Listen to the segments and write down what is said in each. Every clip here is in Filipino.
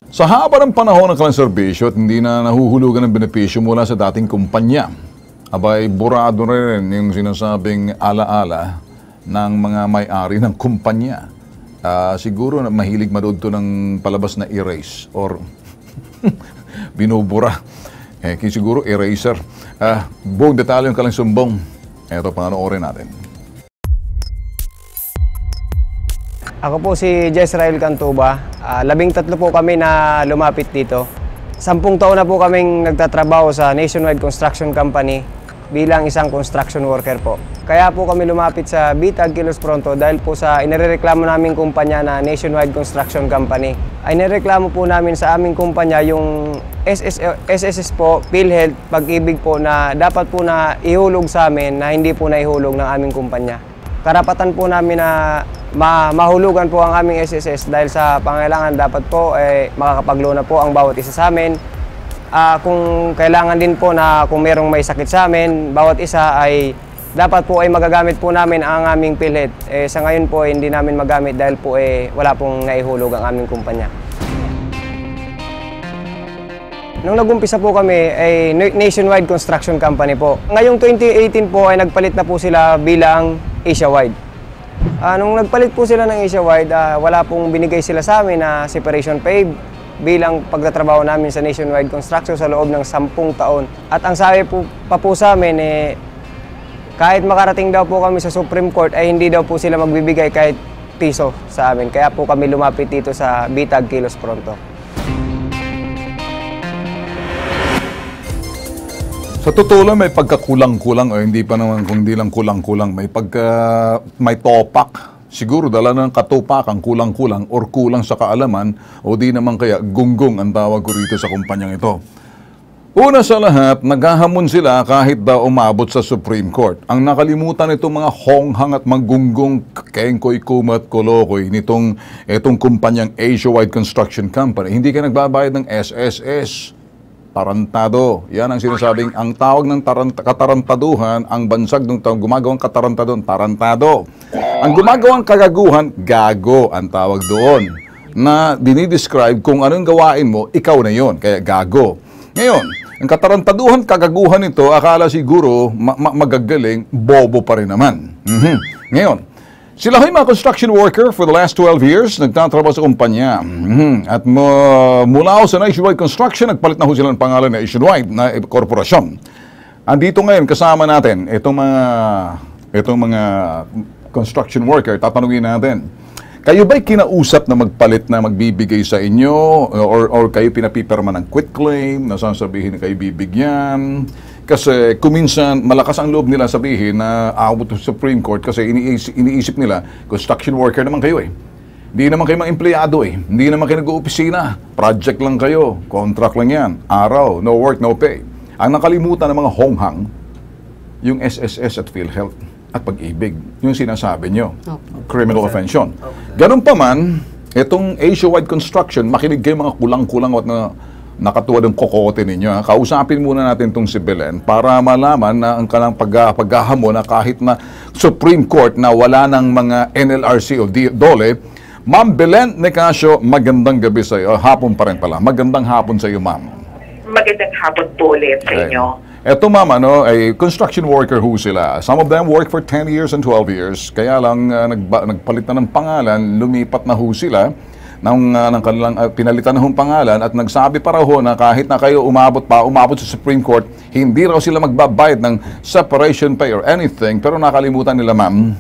Sa haba ng panahon ng kanilang serbisyo at hindi na nahuhulugan ng benepisyo mula sa dating kumpanya, abay burado rin yung sinasabing alaala ng mga may-ari ng kumpanya. Siguro na mahilig manood to ng palabas na erase or binubura. Siguro eraser. Buong detalye yung kalang sumbong. Ito, panganoorin natin. Ako po si Jezrael Cantuba. 13 po kami na lumapit dito. 10 taon na po kaming nagtatrabaho sa Nationwide Construction Company bilang isang construction worker po. Kaya po kami lumapit sa Bitag, Kilos Pronto dahil po sa inireklamo naming kumpanya na Nationwide Construction Company. Ay nireklamo po namin sa aming kumpanya yung SSS po, PhilHealth, Pag-ibig po na dapat po na ihulog sa amin na hindi po naihulog ng aming kumpanya. Karapatan po namin na mahulugan po ang aming SSS dahil sa pangailangan dapat po makakapag-loan na po ang bawat isa sa amin. Kung kailangan din po na kung merong may sakit sa amin, bawat isa ay dapat po ay magagamit po namin ang aming PhilHealth. Sa ngayon po hindi namin magamit dahil po wala pong naihulog ang aming kumpanya. Nung nag-umpisa po kami ay Nationwide Construction Company po. Ngayong 2018 po ay nagpalit na po sila bilang Asiawide. Nung nagpalit po sila ng Asiawide, wala pong binigay sila sa amin na separation pay bilang pagtatrabaho namin sa Nationwide Construction sa loob ng 10 taon. At ang sabi po pa po sa amin, kahit makarating daw po kami sa Supreme Court, ay hindi daw po sila magbibigay kahit piso sa amin. Kaya po kami lumapit dito sa Bitag, Kilos Pronto. Sa totoo lang, may pagkakulang-kulang o hindi pa naman kundi lang kulang-kulang. May topak. Siguro dala ng katupak ang kulang-kulang or kulang sa kaalaman o di naman kaya gunggong ang tawag ko rito sa kumpanyang ito. Una sa lahat, naghahamon sila kahit daw umabot sa Supreme Court. Ang nakalimutan itong mga honghang at maggunggong kengkoy, kumat, kolokoy itong kumpanyang Asiawide Construction Company. Hindi ka nagbabayad ng SSS. Tarantado. Yan ang sinasabing, ang tawag ng katarantaduhan, ang bansag ng gumagawang katarantaduhan, tarantado. Ang gumagawang kagaguhan, gago ang tawag doon. Na dinidescribe kung anong gawain mo, ikaw na yon, kaya gago. Ngayon, ang katarantaduhan, kagaguhan ito, akala siguro magagaling, bobo pa rin naman. Ngayon, sila ay mga construction worker for the last 12 years, nagtatrabaho sa kumpanya. At mula sa Nationwide Construction, nagpalit na ho sila ng pangalan na Nationwide na korporasyon. Andito ngayon kasama natin itong mga construction worker. Tatanungin natin, kayo ba'y kinausap na magpalit na magbibigay sa inyo or kayo pinapipirma ng quit claim na sasabihin na kayo bibigyan? Kasi kuminsan malakas ang loob nila sabihin na aabot sa Supreme Court kasi iniisip nila, construction worker naman kayo eh. Hindi naman kayo mga empleyado eh. Hindi naman kayo nag-oopisina. Project lang kayo. Contract lang yan. Araw. No work, no pay. Ang nakalimutan ng mga honghang, yung SSS at PhilHealth at Pag-ibig. Yung sinasabi nyo. Criminal offense yun. Ganun pa man, itong Asiawide Construction, makinig kayo mga kulang-kulang at nakatuwa ng kokote ninyo. Kausapin muna natin itong si Belen para malaman na ang kanang paghahamon na kahit na Supreme Court na wala ng mga NLRC o DOLE. Ma'am Belen Nicasio, magandang gabi sa iyo. Hapon pa rin pala. Magandang hapon sa iyo, ma'am. Magandang hapon po ulit sa inyo. Eto ma'am, ay construction worker ho sila. Some of them work for 10 years and 12 years. Kaya lang nagpalit na ng pangalan, lumipat na ho sila ng kanilang pinalitan na hong pangalan at nagsabi para ho na kahit na kayo umabot sa Supreme Court, hindi raw sila magbabayad ng separation pay or anything. Pero nakalimutan nila ma'am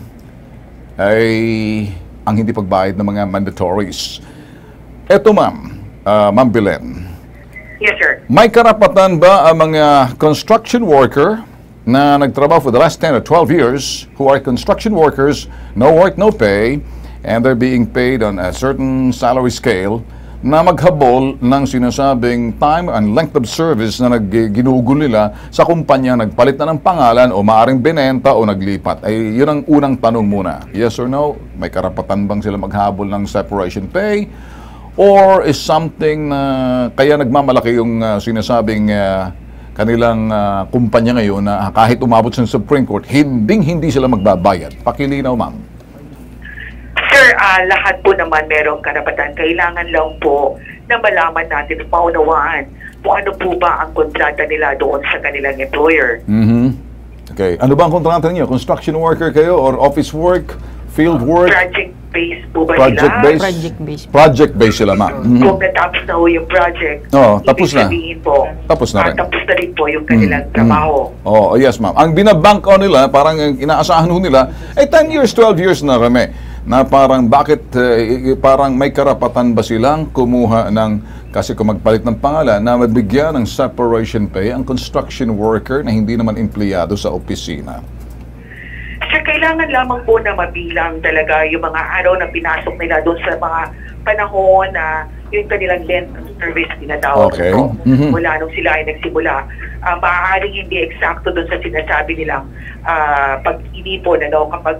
ay ang hindi pagbayad ng mga mandatories. Eto ma'am, Ma'am Belen. Yes, sir. May karapatan ba ang mga construction worker na nagtrabaho for the last 10 or 12 years who are construction workers, no work, no pay, and they're being paid on a certain salary scale na maghabol ng sinasabing time and length of service na ginugol nila sa kumpanya nagpalit na ng pangalan o maaring binenta o naglipat? Ay, yun ang unang tanong muna. Yes or no? May karapatan bang sila maghabol ng separation pay? Or is something na kaya nagmamalaki yung sinasabing kanilang kumpanya ngayon na kahit umabot sa Supreme Court, hindi sila magbabayad? Pakilinaw, ma'am. Sir, lahat po naman merong karapatan. Kailangan lang po na malaman natin, maunawaan kung ano po ba ang kontrata nila doon sa kanilang employer. Okay. Ano ba ang kontrata niyo? Construction worker kayo or office work, field work? Project-based po ba Project-based? Project-based. Project-based sila, ma'am. Kung natapos na ho yung project, Oo, tapos ibig na. sabihin po, Tapos na rin. tapos na rin po yung kanilang trabaho. Oh, yes, ma'am. Ang binabank on nila, parang inaasahan ho nila, 10 years, 12 years na kami. Na parang bakit, parang may karapatan ba silang kumuha ng, kasi kung magpalit ng pangalan, na mabigyan ng separation pay ang construction worker na hindi naman empleyado sa opisina. So, kailangan lamang po na mabilang talaga yung mga araw na pinasok nila doon sa mga panahon na yung kanilang length of service tinatawag Okay. ito. Mhm. Mula nung sila ay nagsimula. Maaaring hindi eksakto doon sa sinasabi nilang pag-inipon, kapag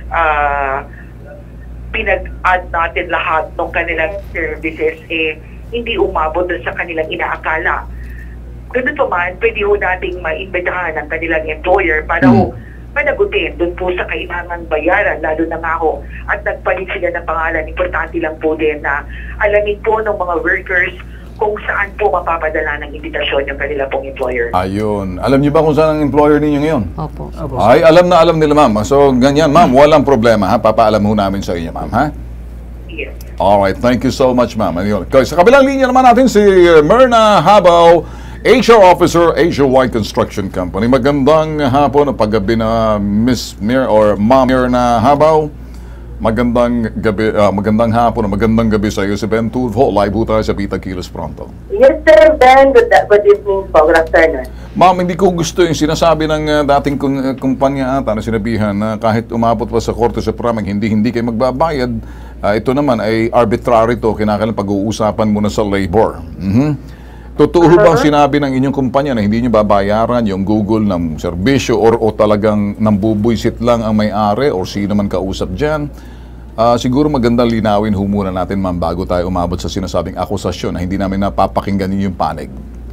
pinag-add natin lahat ng kanilang services, hindi umabot doon sa kanilang inaakala. Ganun pa man, pwede ho nating maimbitahan ang kanilang employer para ho panagutin doon po sa kailangan bayaran, lalo na nga ho, at nagpalit sila ng pangalan. Importante lang po din na alamin po ng mga workers kung saan po mapapadala ng imbitasyon yung kanila pong employer. Ayun. Alam niyo ba kung saan ang employer ninyo ngayon? Opo. Ay, alam na alam nila, ma'am. So, ganyan, ma'am. Walang problema, ha? Papaalam ho namin sa inyo, ma'am, ha? Yes. Alright, thank you so much, ma'am. Ayun. Okay, sa kabilang linya naman natin si Myrna Habaw, HR Officer, Asia White Construction Company. Magandang hapon o paggabi na Miss Mir or Ma'am Myrna Habaw. Magandang gabi, magandang hapon o magandang gabi sa iyo si Ben Tulfo. Live po tayo sa Pita Kilos Pronto. Yes, Sir Ben. Good evening po. Good afternoon. Ma'am, hindi ko gusto yung sinasabi ng dating kumpanya ata na sinabihan na kahit umabot pa sa Korte Suprema, hindi kayo magbabayad. Ito naman ay arbitrary to, kinakailangan pag-uusapan muna sa labor. Totoo bang sinabi ng inyong kumpanya na hindi nyo babayaran yung Google ng serbisyo o talagang nambubuisit lang ang may-ari o sino man kausap dyan? Siguro magandang linawin ho muna natin, ma'am, bago tayo umabot sa sinasabing akusasyon na hindi namin napapakinggan yung panig.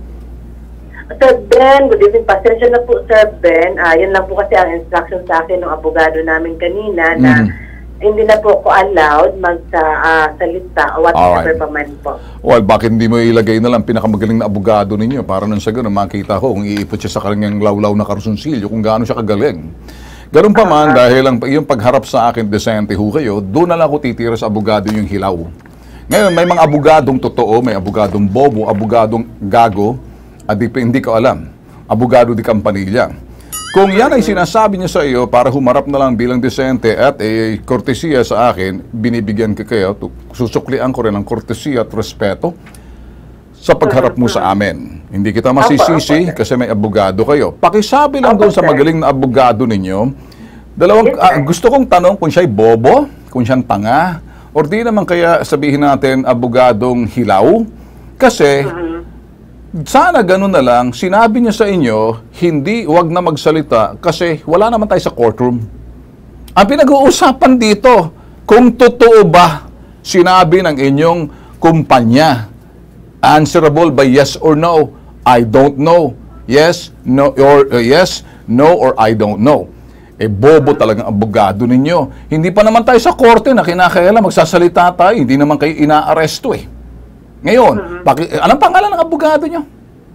Sir Ben, good evening. Pasensya na po, Sir Ben. Yan lang po kasi ang instruction sa akin ng abogado namin kanina na hindi na po ako allowed magsalita o whatever pa man po. Well, bakit hindi mo ilagay na lang pinakamagaling na abogado ninyo para nang sa ganun makita ko kung iipot siya sa kanyang lawlaw na karsunsilyo kung gaano siya kagaling. Ganun pa man, dahil yung pagharap sa akin, desente ho kayo, doon na lang ako titira sa abogado yung hilaw. Ngayon, may mga abogadong totoo, may abogadong bobo, abogadong gago, at hindi ko alam. Abogado di kampanilya. Kung yan ay sinasabi niya sa iyo para humarap na lang bilang desente at kortesiya sa akin, binibigyan ko kayo, susuklian ko rin ang kortesiya at respeto sa pagharap mo sa amin. Hindi kita masisisi kasi may abogado kayo. Pakisabi lang doon sa magaling na abogado ninyo, gusto kong tanong kung siya'y bobo, kung siya'y tanga, o di naman kaya sabihin natin abogadong hilaw, kasi sana ganun na lang, sinabi niya sa inyo, wag na magsalita kasi wala naman tayo sa courtroom. Ang pinag-uusapan dito, kung totoo ba sinabi ng inyong kumpanya, answerable by yes or no, I don't know. Yes, no, or yes, no, or I don't know. Bobo talagang abogado ninyo. Hindi pa naman tayo sa korte na kinakailangan magsasalita tayo, hindi naman kayo inaaresto Ngayon, anong pangalan ng abogado nyo?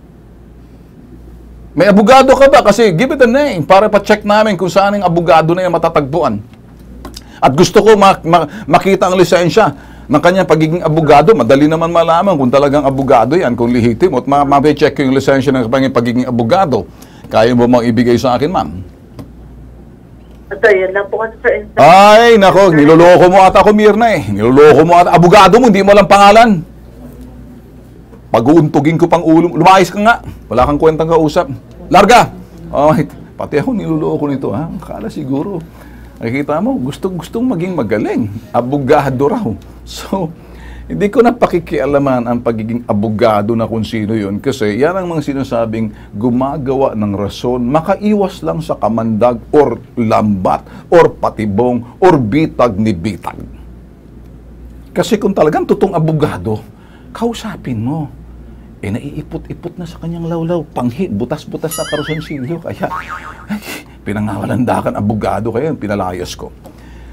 May abogado ka ba? Kasi give it a name para pa-check namin kung saan yung abogado na yan matatagpuan. At gusto ko makita ang lisensya ng kanyang pagiging abogado. Madali naman malaman kung talagang abogado yan, kung lihitim. At ma-check ko yung lisensya ng kanyang pagiging abogado. Kaya mo bang ibigay sa akin, ma'am? So, yun lang po kasi, Sir. Ay, nako, niloloko mo ata ako, Mirna Niloloko mo ata. Abogado mo, hindi mo lang pangalan. Pag-uuntugin ko pang ulo. Lumayas ka nga. Wala kang kwentang kausap. Larga! Pati ako niloloko nito, ha? Akala siguro. Nakikita mo, gustong maging magaling. Abogado raw. So, hindi ko na pakikialaman ang pagiging abogado na kung sino yun. Kasi yan ang mga sinasabing gumagawa ng rason, makaiwas lang sa kamandag or lambat or patibong or bitag ni bitag. Kasi kung talagang totoong abogado, kausapin mo. Naiipot-ipot na sa kanyang lawlaw. Panghi, butas-butas sa karusonsilyo. Kaya, pinangawalandakan, abogado kayo, pinalayas ko.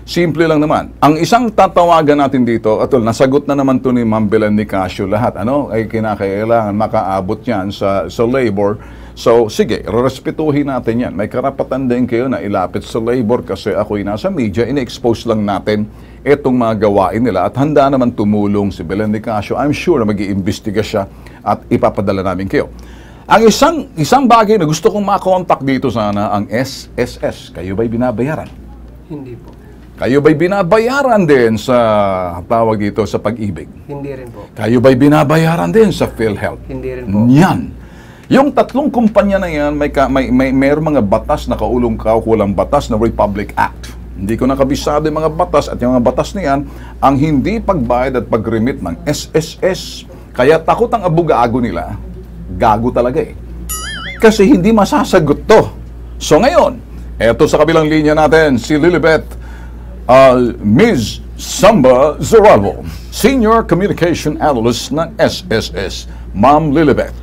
Simple lang naman. Ang isang tatawagan natin dito, atol, nasagot na naman to ni Ma'am Belen Nicasio lahat. Ano? Ay kinakailangan makaabot yan sa labor. So, sige, respetuhin natin yan. May karapatan din kayo na ilapit sa labor kasi ako'y nasa media, ine-expose lang natin itong mga gawain nila at handa naman tumulong si Belen Nicasio. I'm sure na mag-iimbestiga siya at ipapadala namin kayo. Ang isang bagay na gusto kong makontak dito sana, ang SSS. Kayo ba'y binabayaran? Hindi po. Kayo ba'y binabayaran din sa tawag dito sa pag-ibig? Hindi rin po. Kayo ba'y binabayaran din sa PhilHealth? Hindi rin po. Yan. Yung tatlong kumpanya na yan, mayroong mga batas na kaukulang batas na Republic Act. Hindi ko nakabisado yung mga batas at yung mga batas na yan, ang hindi pagbayad at pag-remit ng SSS. Kaya takot ang abugago nila, gago talaga eh. Kasi hindi masasagot to. So ngayon, eto sa kabilang linya natin, si Lilibet, Ms. Samba Zoralvo, Senior Communication Analyst ng SSS. Ma'am Lilibet.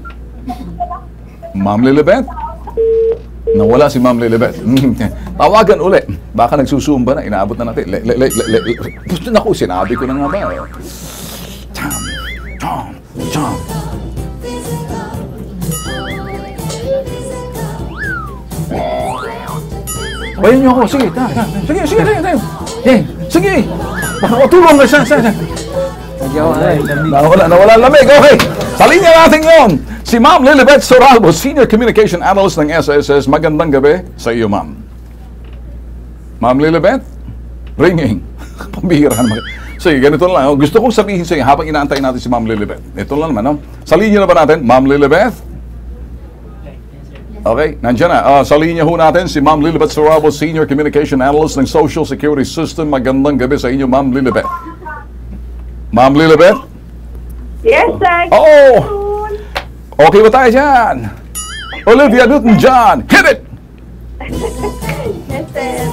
Ma'am Lilibet? Nawala si Ma'am Lilibet. Tawagan uli. Baka nagsusumba na, inaabot na natin. Gusto na ko, sinabi ko na nga ba. Tom. Bayan niyo ako. Sige. Sige. Baka tulong na siya. Nawala lamig. Okay. Sa linya natin ngayon, si Ma'am Lilibet Zoralvo, Senior Communication Analyst ng SSS. Magandang gabi sa iyo, Ma'am. Ma'am Lilibet? Ringing. Pambihira naman. Sige, ganito lang. Gusto kong sabihin sa iyo habang inaantay natin si Ma'am Lilibet. Ito lang naman. Sa linya na ba natin, Ma'am Lilibet? Okay, nandiyan na. Sa linya ho natin si Ma'am Lilibet Zoralvo, Senior Communication Analyst ng Social Security System. Magandang gabi sa inyo, Ma'am Lilibet. Ma'am Lilibet? Yes, sir. Oo! Okay ba tayo dyan? Olivia Newton-John, hit it! Yes, sir.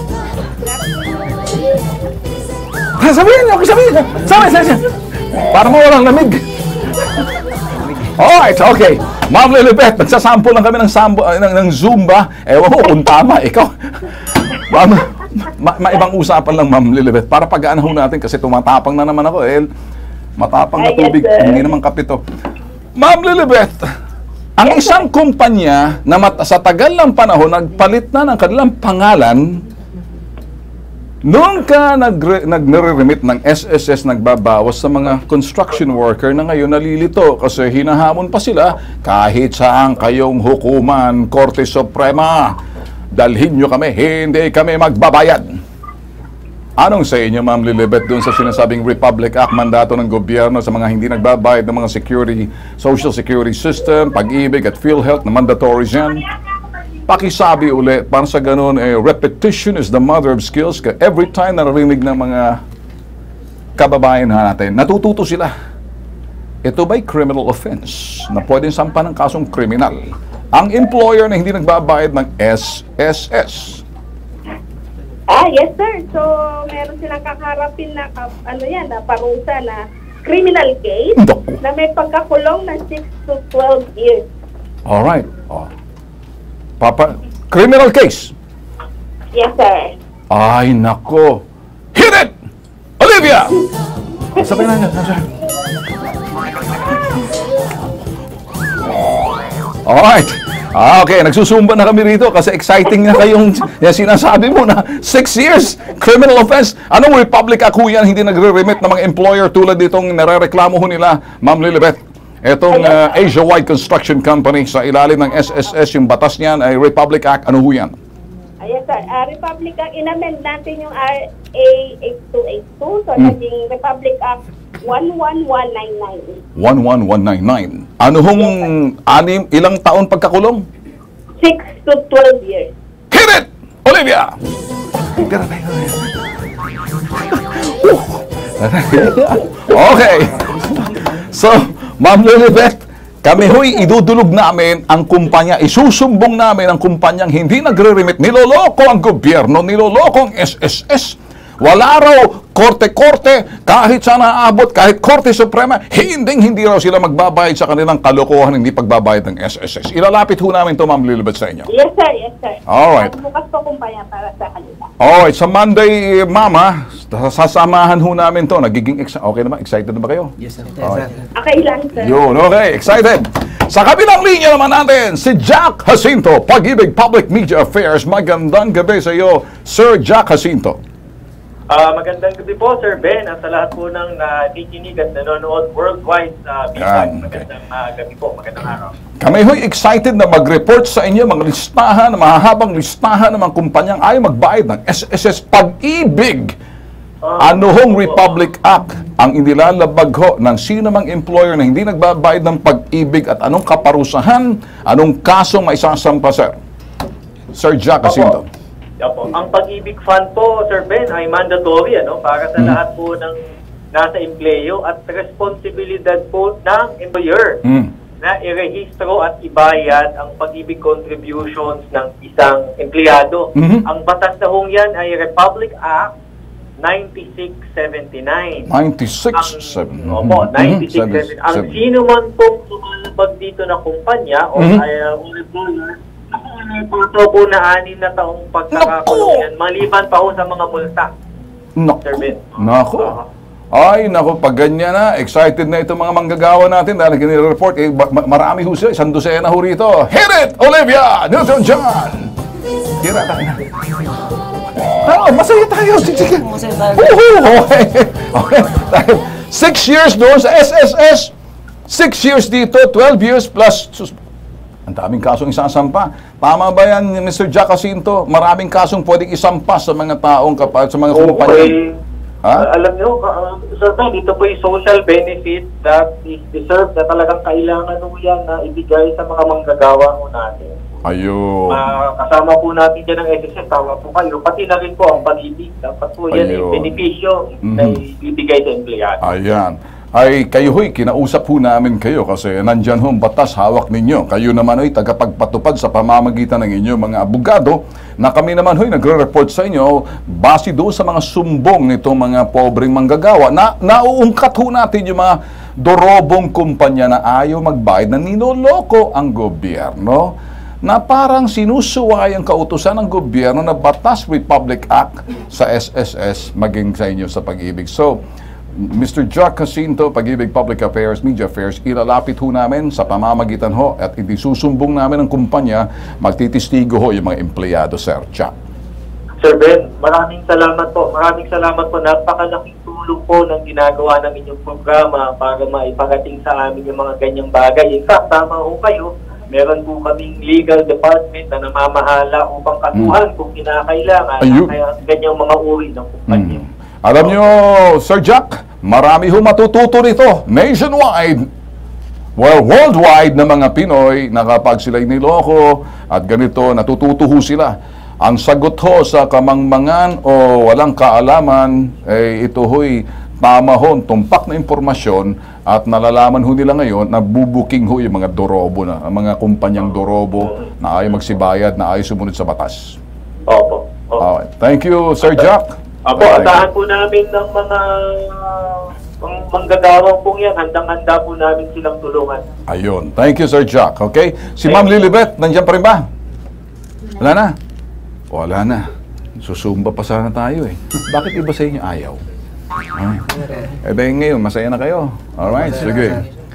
Sabihin niyo! Sabi! Para mawalang lamig. Alright, okay. Ma'am Lilibet, nagsasample lang kami ng Zumba. Ewan ko kung tama, ikaw. Maibang usapan lang, Ma'am Lilibet. Para pag-aanaw natin kasi tumatapang na naman ako. Matapang na tubig, hindi naman kapito. Ma'am Lilibet, ang isang kumpanya na sa tagal ng panahon, nagpalit na ng kanilang pangalan. Noong ka nag-remit ng SSS, nagbabawas sa mga construction worker na ngayon nalilito kasi hinahamon pa sila kahit saan kayong hukuman, Korte Suprema. Dalhin nyo kami, hindi kami magbabayad. Anong sa inyo, Ma'am Lilibet, doon sa sinasabing Republic Act, mandato ng gobyerno sa mga hindi nagbabayad ng mga social security system, pag-ibig at PhilHealth na mandatory dyan? Pakisabi uli, para sa ganun, repetition is the mother of skills. Every time narinig ng mga kababayan natin, natututo sila. Ito ba'y criminal offense na pwedeng sampan ng kasong kriminal? Ang employer na hindi nagbabayad ng SSS. Yes, sir. So, meron silang kakaharapin na, na parusa na criminal case na may pagkakulong na 6 to 12 years. Alright. Criminal case. Yes, sir. Ay, nako. Hit it! Olivia! Sabi na niya. Alright. Okay, nagsusumba na kami rito kasi exciting na kayong sinasabi mo na 6 years criminal offense. Anong Republic Act yan hindi nagre-remit ng mga employer tulad ditong nare-reklamo ho nila, Ma'am Lilibet? Etong Asia-wide Construction Company sa ilalim ng SSS, yung batas niyan ay Republic Act. Ano ho yan? Yes, sir. Republic Act, inamend natin yung RA 8282. So, naging Republic Act 11199. 11199. Ano hong ilang taon pagkakulong? 6 to 12 years. Hit it! Olivia! Okay. So, Ma'am Lilibet, kami ho'y idudulog namin ang kumpanya, isusumbong namin ang kumpanyang hindi nagre-remit. Niloloko ang gobyerno, niloloko ang SSS. Wala raw korte-korte, kahit saan aabot, kahit Korte Suprema, hindi raw sila magbabayad sa kanilang kalokohan, hindi pagbabayad ng SSS. Ilalapit ho namin ito, Ma'am Lilibet, sa inyo. Yes, sir. Yes, sir. Alright. Bukas po kumpanya para sa kanila. Alright, sa Monday, Mama, sasamahan ho namin to. Nagiging okay naman? Excited na ba kayo? Yes, sir. Okay lang, sir. Yun, okay. Excited. Sa kabilang linya naman natin, si Jack Jacinto, Pag-ibig Public Media Affairs. Magandang gabi sa iyo, Sir Jack Jacinto. Magandang gabi po, Sir Ben, at sa lahat po ng nakikinig at nanonood worldwide sa Yan, Bitag. Magandang gabi po, magandang araw. Kami ho'y excited na mag-report sa inyo mga listahan, mahahabang listahan ng mga kumpanyang ayaw magbayad ng SSS Pag-ibig. Ano hong Republic Act ang inilalabag ho ng sino mang employer na hindi nagbabayad ng Pag-ibig at anong kaparusahan, anong kasong maisasampa, sir? Sir Jack Jacinto. Opo. Ang Pag-ibig Fund po, Sir Ben, ay mandatory para sa lahat po ng nasa empleyo at responsibilidad po ng employer na irehistro at ibayad ang Pag-ibig contributions ng isang empleyado. Ang batas na hong yan ay Republic Act 9679. 96.7. Opo, 9679. Ang sino man pong sumalabag dito na kumpanya o employer, ito po na 6 na taong pagkakakulong yan, maliban pa ho sa mga multa. Sir Ben. Nako. Ay, nako, pag ganyan na, excited na itong mga manggagawa natin dahil ginire-report, marami ho sila, 100 ho rito. Hit it, Olivia Newton-John! Tira tayo na. Masaya tayo. Sige. Masaya tayo. Okay. Okay. 6 years doon sa SSS. 6 years dito, 12 years plus. Ang daming kasong isasampa. Tama ba yan, Mr. Jack Jacinto? Maraming kasong pwedeng isampa sa mga taong sa mga kumpanya. Alam nyo, Sir Ben, ito po yung social benefit that is deserved na talagang kailangan nyo yan na ibigay sa mga manggagawa mo natin. Ayun. Kasama po natin dyan ang SSS, tama po kayo. Pati na rin po ang pag-ibig. Dapat po yan ay benepisyo na ibigay sa empleyado. Ayan. Ay, kayo ho'y, kinausap ho namin kayo kasi nandyan ho ang batas, hawak ninyo. Kayo naman ho'y tagapagpatupad sa pamamagitan ng inyo mga abogado na kami naman ho'y nagre-report sa inyo base doon sa mga sumbong nitong mga pobreng manggagawa na nauungkat ho natin yung mga dorobong kumpanya na ayaw magbayad na ninoloko ang gobyerno na parang sinusuway ang kautusan ng gobyerno na batas Republic Act sa SSS maging sa inyo sa Pag-ibig. So, Mr. Jack Jacinto, Pag-ibig Public Affairs, Media Affairs, ilalapit ho namin sa pamamagitan ho at hindi susumbong namin ang kumpanya, magtitistigo ho yung mga empleyado, Sir Jack. Sir Ben, maraming salamat po. Maraming salamat po. Napakalaking tulong po ng ginagawa ng inyong programa para maiparating sa amin yung mga ganyang bagay. In fact, tama ho kayo. Meron po kaming legal department na namamahala upang katuhan kung kinakailangan kaya ganyang mga uri ng kumpanya. Alam nyo, Sir Jack, marami ho matututo nito nationwide. Well, worldwide na mga Pinoy na kapag sila'y niloko at ganito, natututo ho sila. Ang sagot ho sa kamangmangan o walang kaalaman, ito ho'y tama ho, tumpak na impormasyon at nalalaman ho nila ngayon na bubuking ho yung mga dorobo na, ang mga kumpanyang dorobo na ayaw magsibayad, na ayaw sumunod sa batas. Opo. Okay. Thank you, Sir Jack. Opo, asahan po namin ng mga manggagawang pong yan. Handang-handa po namin silang tulungan. Ayun. Thank you, Sir Jack. Okay? Si Ma'am Lilibet, nandiyan pa rin ba? Wala na? Wala na. Susumba pa sana tayo eh. Bakit iba sa inyo ayaw? Dahil ngayon, masaya na kayo. Alright, sige.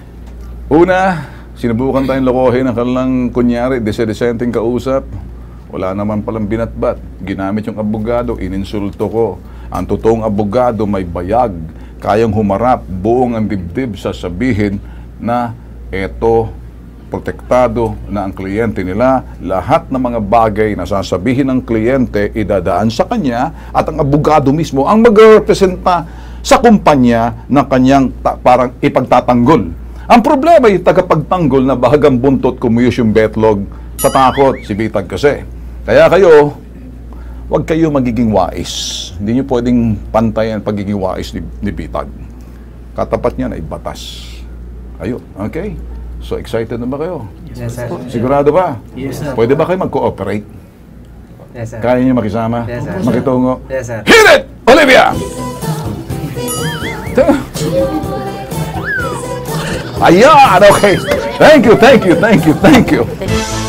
Una, sinubukan tayong lokohin ng kanilang kunyari, dese-desenteng kausap. Wala naman palang binatbat. Ginamit yung abogado, ininsulto ko. Ang totoong abogado may bayag. Kayang humarap, buong ang dibdib sasabihin na eto, protektado na ang kliyente nila. Lahat ng mga bagay na sasabihin ng kliyente, idadaan sa kanya at ang abogado mismo ang magrepresenta sa kumpanya na kanyang parang ipagtatanggol. Ang problema ay tagapagtanggol na bahagang buntot kumuyos yung betlog sa takot, si Bitag kasi. Kaya kayo, huwag kayo magiging wais. Hindi nyo pwedeng pantayan pagiging wais ni Bitag. Katapat niya na ibatas. Ayun, okay? So, excited na ba kayo? Yes, sir. Sigurado ba? Yes, sir. Pwede ba kayo mag-cooperate? Yes, sir. Kaya niyo makisama? Yes, sir. Makitungo? Yes, sir. Hit it, Olivia! Ayan, okay. Thank you.